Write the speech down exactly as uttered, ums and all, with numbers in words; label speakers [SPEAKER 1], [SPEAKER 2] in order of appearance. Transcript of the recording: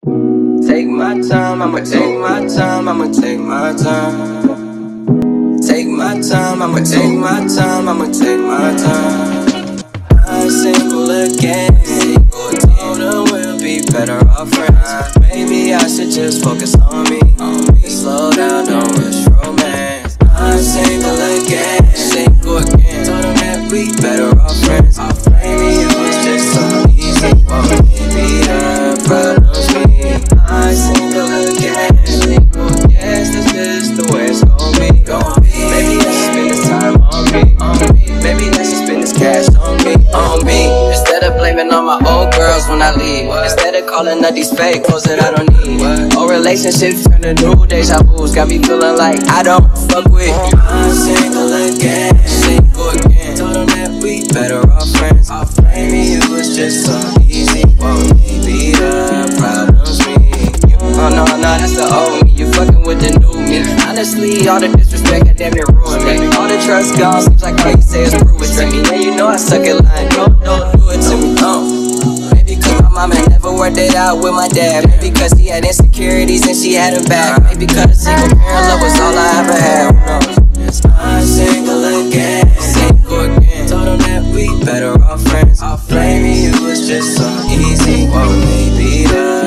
[SPEAKER 1] Take my time, I'ma take my time, I'ma take my time. Take my time, I'ma take my time, I'ma take my time. I'm single again. Told her we'll be better off friends. Maybe I should just focus on me. Slow down, don't rush romance. I'm single again. Single again. Told her that we better off friends. Maybe it was just so easy. Well, maybe the problem's me. I'm single again. Single again. That's just the way it's gon' be. Maybe let's just spend this time on me. Maybe let's just spend this cash on me. On me. Instead of blaming all my old girls when I leave. Instead of calling up these fake hoes that I don't need. Old relationships turn to new deja vu's. Got me feeling like I don't fuck with you. I'm single again. Single again. Told them that we better off friends. Maybe it was just so easy. Well, maybe the problem's me. Oh no, no, that's the old me. You fucking with the new me. Honestly, all the disrespect had damn near ruined me. All the trust gone, seems like all you say is prove it to me. Yeah, you know I suck at lying. Don't, don't do it to me, no. Maybe cause my mama never worked it out with my dad. Maybe cause he had insecurities and she had him back. Maybe cause single parent love was all I ever had. Who knows? I'm single again. Single again. Told them that we better off friends. Maybe it was just so easy. Well, maybe the